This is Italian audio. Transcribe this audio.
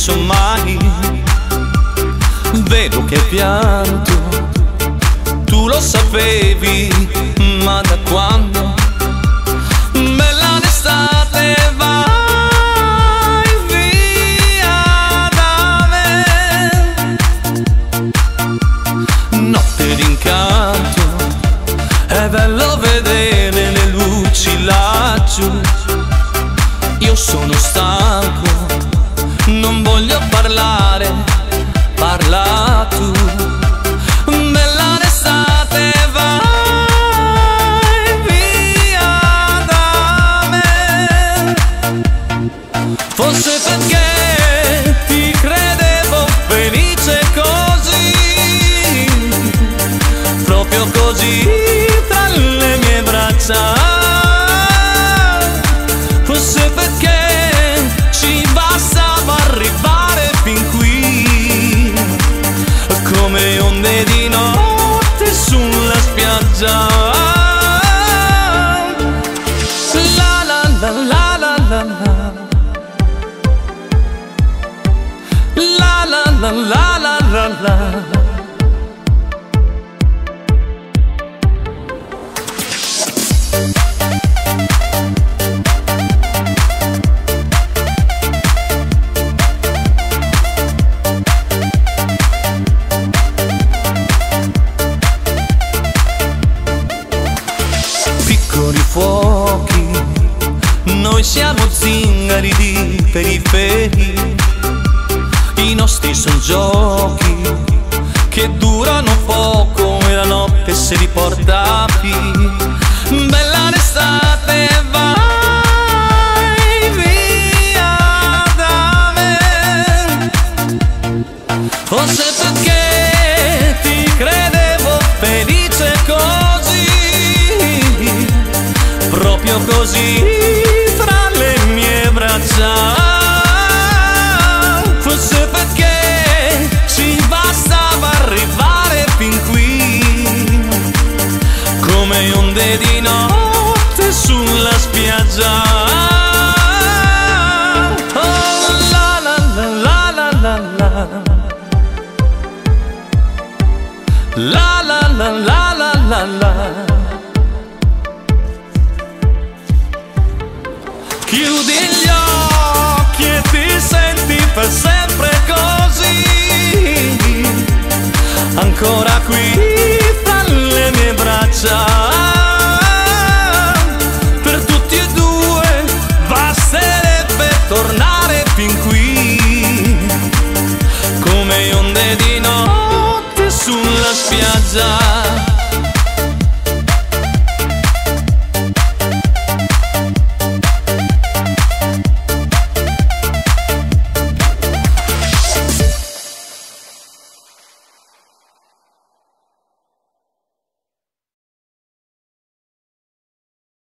penso mai. Vedo che pianto, tu lo sapevi, ma da quando? Bella d'estate vai via da me. Notte d'incanto, è bello vedere le luci laggiù. Io sono stanco, non voglio parlare, parla tu. Bella d'estate vai via da me. Forse perché ti credevo felice così, proprio così tra le mie braccia. Forse perché ci bastava arrivare fin qui, come onde di notte sulla spiaggia. La la la la la la la. La la la la la la la. Piccoli fuochi, noi siamo zingari di periferia. I nostri son giochi che durano poco e la notte se li porta via. Bella d'estate vai via da me. Forse perché ti credevo felice così, proprio così fra le mie braccia. Forse perché ci bastava arrivare fin qui, come onde di notte sulla spiaggia. Oh la la la la la la la. La la la la la la la. Chiudi gli occhi e ti senti per sempre così, ancora qui tra le mie braccia.